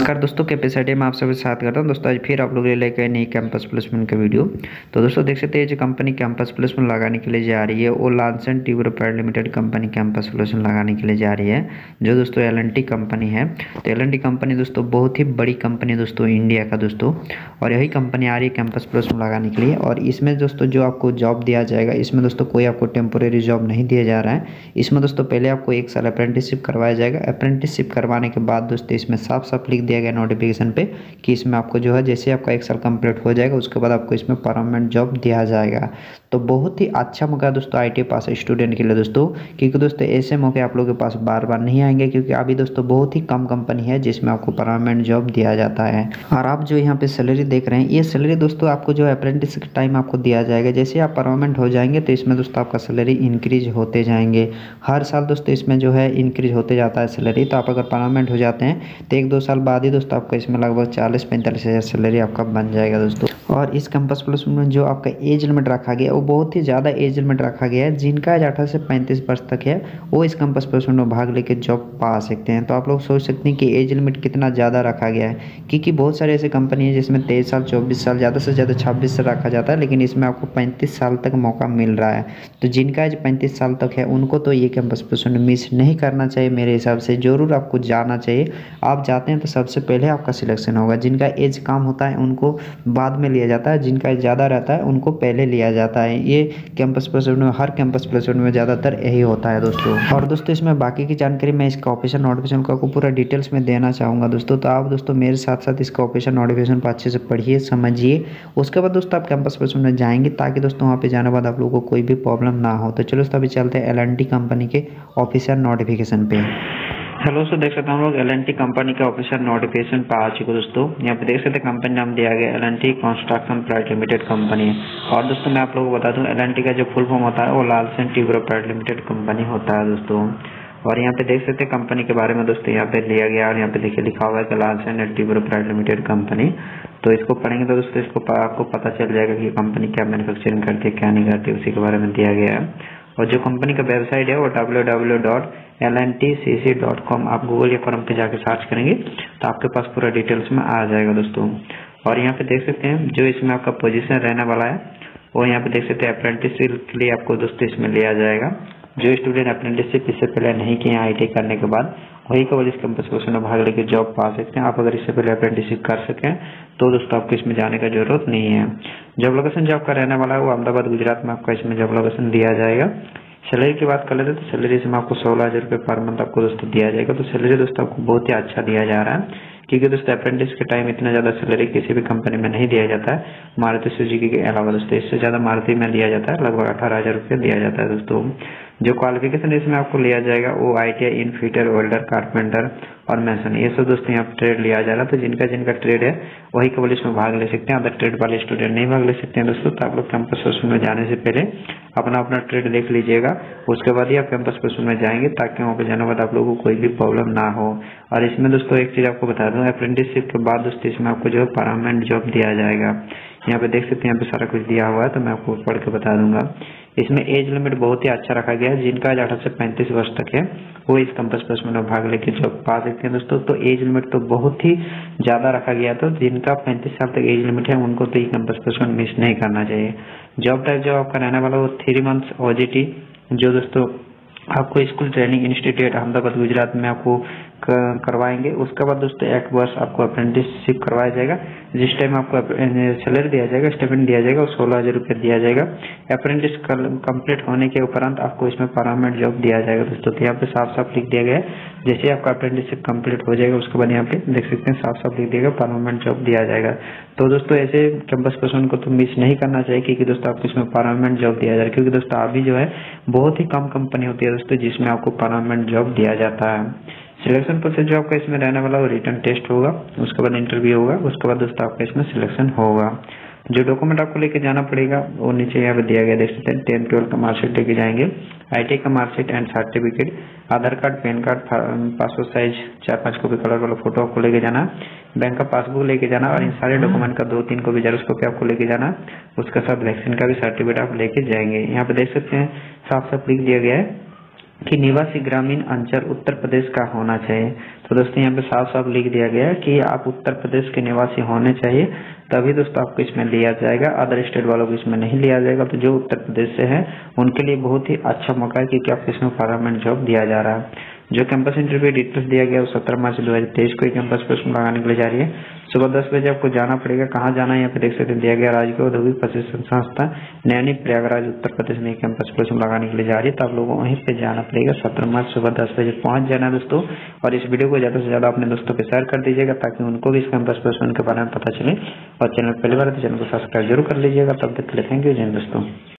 नमस्कार दोस्तों, कैपेसिटी में आप सभी साथ करता हूं। दोस्तों आज फिर आप लोग लेकर आए नई कैंपस प्लेसमेंट का वीडियो। तो दोस्तों देख सकते हैं जो कंपनी कैंपस प्लेसमेंट लगाने के लिए जा रही है वो Larsen Toubro private limited company campus placement लगाने के लिए जा रही है, जो दोस्तों L&T कंपनी है। तो L&T कंपनी दोस्तों बहुत ही बड़ी कंपनी दोस्तों इंडिया का दोस्तों, और यही कंपनी आ रही है कैंपस प्लेसमेंट लगाने के लिए। और इसमें दोस्तों जो आपको जॉब दिया जाएगा, इसमें दोस्तों कोई आपको टेम्पोरेरी जॉब नहीं दिया जा रहा है। इसमें दोस्तों पहले आपको 1 साल अप्रेंटिसशिप करवाया जाएगा। अप्रेंटिसशिप करवाने के बाद दोस्तों इसमें साफ साफ लिख दिया गया नोटिफिकेशन पे कि इसमें आपको जो है जैसे आपका 1 साल कंप्लीट हो जाएगा उसके बाद आपको इसमें परमानेंट जॉब दिया जाएगा। तो बहुत ही अच्छा मौका दोस्तों ITI पास स्टूडेंट के लिए दोस्तों, क्योंकि दोस्तों ऐसे मौके आप लोगों के पास बार बार नहीं आएंगे, क्योंकि अभी दोस्तों बहुत ही कम कंपनी है जिसमें आपको परमानेंट जॉब दिया जाता है। और आप जो यहाँ पे सैलरी देख रहे हैं, ये सैलरी दोस्तों आपको जो अप्रेंटिस के टाइम आपको दिया जाएगा। जैसे आप परमानेंट हो जाएंगे तो इसमें दोस्तों आपका सैलरी इंक्रीज होते जाएंगे। हर साल दोस्तों इसमें जो है इंक्रीज होते जाता है सैलरी। तो आप अगर परमानेंट हो जाते हैं तो 1-2 साल बाद ही दोस्तों आपका इसमें लगभग 40-45 हज़ार सैलरी आपका बन जाएगा दोस्तों। और इस कैंपस प्लेसमेंट में जो आपका एज लिमिट रखा गया है वो बहुत ही ज़्यादा एज लिमिट रखा गया है। जिनका एज 18 से 35 वर्ष तक है वो इस कैंपस प्लेसमेंट में भाग लेकर जॉब पा सकते हैं। तो आप लोग सोच सकते हैं कि एज लिमिट कितना ज़्यादा रखा गया है, क्योंकि बहुत सारे ऐसे कंपनी है जिसमें 23 साल 24 साल ज़्यादा से ज़्यादा 26 से रखा जाता है, लेकिन इसमें आपको 35 साल तक मौका मिल रहा है। तो जिनका एज 35 साल तक है उनको तो ये कैंपस प्लेसमेंट मिस नहीं करना चाहिए। मेरे हिसाब से ज़रूर आपको जाना चाहिए। आप जाते हैं तो सबसे पहले आपका सिलेक्शन होगा। जिनका एज कम होता है उनको बाद में लिया जाता है, जिनका एज ज़्यादा रहता है उनको पहले लिया जाता है। ये कैंपस प्लेसमेंट में, हर कैंपस प्लेसमेंट में ज़्यादातर यही होता है दोस्तों। और दोस्तों इसमें बाकी की जानकारी मैं इसका ऑफिशियल नोटिफिकेशन को आपको पूरा डिटेल्स में देना चाहूँगा दोस्तों। तो आप दोस्तों मेरे साथ साथ इसका ऑफिशियल नोटिफिकेशन को अच्छे से पढ़िए, समझिए। उसके बाद दोस्तों आप कैंपस प्लेसमेंट में जाएंगे ताकि दोस्तों वहाँ पे जाने के बाद आप लोगों को कोई भी प्रॉब्लम ना हो। तो चलो दोस्तों अभी चलते हैं L&T कंपनी के ऑफिशियल नोटिफिकेशन पे। हेलो दोस्तों, देख सकते हैं हम लोग L&T कंपनी का ऑफिशियल नोटिफिकेशन पे आ चुके दोस्तों। यहाँ पे देख सकते हैं कंपनी नाम दिया गया L&T construction private limited company है। और दोस्तों मैं आप लोगों को बता दूं L&T का जो फुल फॉर्म होता है वो Larsen Toubro private limited company होता है दोस्तों। और यहाँ पे देख सकते हैं कंपनी के बारे में दोस्तों यहाँ पे लिया गया, और यहाँ पे देखिए लिखा हुआ है कि Larsen Toubro private limited company. तो इसको पढ़ेंगे तो दोस्तों इसको आपको पता चल जाएगा कि कंपनी क्या मैन्युफैक्चरिंग करती है क्या नहीं करती, उसी के बारे में दिया गया है। और जो कंपनी का वेबसाइट है वो www.lntcc.com, आप गूगल या क्रोम पे जाके सर्च करेंगे तो आपके पास पूरा डिटेल्स में आ जाएगा दोस्तों। और यहाँ पे देख सकते हैं जो इसमें आपका पोजीशन रहने वाला है वो यहाँ पे देख सकते हैं अप्रेंटिसशिप के लिए आपको दोस्तों इसमें लिया जाएगा। जो स्टूडेंट अप्रेंटिसशिप इससे पहले नहीं किए ITI करने के बाद वही केवल इस कैंपस प्लेसमेंट में भाग लेकर जॉब पा सकते हैं। आप अगर इससे पहले अप्रेंटिसशिप कर सकें तो दोस्तों आपको इसमें जाने का जरूरत नहीं है। जॉब लोकेशन जो आपका रहने वाला है वो अहमदाबाद गुजरात में आपका इसमें जॉब लोकेशन दिया जाएगा। सैलरी की बात कर लेते हैं तो सैलरी इसमें आपको 16,000 रुपये पर मंथ आपको दोस्तों दिया जाएगा। तो सैलरी दोस्तों आपको बहुत ही अच्छा दिया जा रहा है, क्योंकि दोस्तों अप्रेंटिस के टाइम इतना ज़्यादा सैलरी किसी भी कंपनी में नहीं दिया जाता है मारुति सुजुकी के अलावा दोस्तों। इससे ज़्यादा मारुति में दिया जाता है, लगभग 18,000 रुपये दिया जाता है दोस्तों। जो क्वालिफिकेशन इसमें आपको लिया जाएगा वो ITI in fitter, welder, carpenter और मैसन, ये सब दोस्तों यहाँ पे ट्रेड लिया जाएगा। तो जिनका जिनका ट्रेड है वही केवल इसमें भाग ले सकते हैं, अदर ट्रेड वाले स्टूडेंट नहीं भाग ले सकते हैं दोस्तों। तो आप लोग कैंपस प्लेसमेंट में जाने से पहले अपना अपना ट्रेड देख लीजिएगा, उसके बाद ही आप कैंपस प्लेसमेंट में जाएंगे ताकि वहाँ पे जाने के बाद आप लोगों को कोई भी प्रॉब्लम ना हो। और इसमें दोस्तों एक चीज़ आपको बता दूँ, अप्रेंटिसशिप के बाद दोस्तों इसमें आपको जो है परमानेंट जॉब दिया जाएगा। यहाँ पे देख सकते हैं यहाँ पे सारा कुछ दिया हुआ है, तो मैं आपको पढ़ के बता दूंगा। इसमें एज लिमिट बहुत ही अच्छा रखा गया है। जिनका 18 से 35 वर्ष तक है वो इस कैंपस प्लेसमेंट में भाग लेकर जॉब पा सकते हैं दोस्तों। तो एज लिमिट तो बहुत ही ज़्यादा रखा गया, तो जिनका 35 साल तक एज लिमिट है उनको तो ये कैंपस प्लेसमेंट मिस नहीं करना चाहिए। जॉब टाइप जो आपका रहने वाला वो 3 मंथ्स OJT, जो दोस्तों आपको school training institute Ahmedabad Gujarat में आपको करवाएंगे। उसके बाद दोस्तों 1 वर्ष आपको अप्रेंटिसशिप करवाया जाएगा, जिस टाइम आपको सैलरी दिया जाएगा, स्टाइपेंड दिया जाएगा, 16,000 रुपये दिया जाएगा। अप्रेंटिस कंप्लीट होने के उपरांत आपको इसमें परमानेंट जॉब दिया जाएगा दोस्तों। तो यहाँ पे साफ साफ लिख दिया गया है, जैसे आपका अप्रेंटिसशिप कंप्लीट हो जाएगा उसके बाद यहाँ पे देख सकते हैं साफ साफ लिख दिया गया परमानेंट जॉब दिया जाएगा। तो दोस्तों ऐसे कैंपस प्लेसमेंट को तो मिस नहीं करना चाहिए, क्योंकि दोस्तों आपको इसमें परमानेंट जॉब दिया जाएगा। क्योंकि दोस्तों अभी जो है बहुत ही कम कंपनी होती है दोस्तों जिसमें आपको परमानेंट जॉब दिया जाता है। सिलेक्शन प्रोसेस जो आपका इसमें रहने वाला वो रिटन टेस्ट होगा, उसके बाद इंटरव्यू होगा, उसके बाद दोस्तों आपका इसमें सिलेक्शन होगा। जो डॉक्यूमेंट आपको लेके जाना पड़ेगा वो नीचे यहाँ पे दिया गया, देख सकते हैं 10-12 का मार्कशीट लेके जाएंगे, ITI का marksheet and certificate, Aadhaar card, PAN card, passport size 4-5 copy colour वाला फोटो आपको लेके जाना, बैंक का पासबुक लेके जाना, और इन सारे डॉक्यूमेंट का 2-3 कॉपी जेरॉक्स कॉपी आपको लेके जाना। उसके साथ वैक्सीन का भी सर्टिफिकेट आप लेके जाएंगे। यहाँ पे देख सकते हैं साफ साफ लिख दिया गया है कि निवासी ग्रामीण अंचल उत्तर प्रदेश का होना चाहिए। तो दोस्तों यहाँ पे साफ साफ लिख दिया गया है कि आप उत्तर प्रदेश के निवासी होने चाहिए, तभी दोस्तों आपको इसमें लिया जाएगा। अदर स्टेट वालों को इसमें नहीं लिया जाएगा। तो जो उत्तर प्रदेश से है उनके लिए बहुत ही अच्छा मौका है, क्योंकि आपको इसमें परमानेंट जॉब दिया जा रहा है। जो कैंपस इंटरव्यू डिटेल्स दिया गया वो 17 मार्च 2023 को कैंपस प्लेसमेंट लगाने के लिए जा रही है। सुबह 10 बजे आपको जाना पड़ेगा। कहाँ जाना है यहाँ पे देख सकते हैं, दिया गया राजकीय औद्योगिक प्रशिक्षण संस्था नैनी प्रयागराज उत्तर प्रदेश में कैंपस प्लेसमेंट लगाने के लिए जा रही है। तो आप लोगों को वहीं पे जाना पड़ेगा। 17 मार्च सुबह 10 बजे पहुंच जाना दोस्तों। और इस वीडियो को ज़्यादा से ज़्यादा अपने दोस्तों के शेयर कर दीजिएगा, ताकि उनको भी इस कैंपस प्लेसमेंट के बारे में पता चले। और चैनल पहली बार तो चैनल को सब्सक्राइब जरूर कर लीजिएगा। तब तक के लिए थैंक यू। जय हिंद दोस्तों।